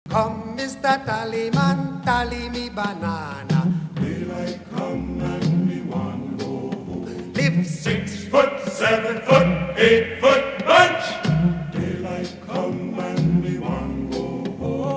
Come, Mr. Tallyman, tally me banana. Daylight come and me one go home. Live 6 foot, 7 foot, 8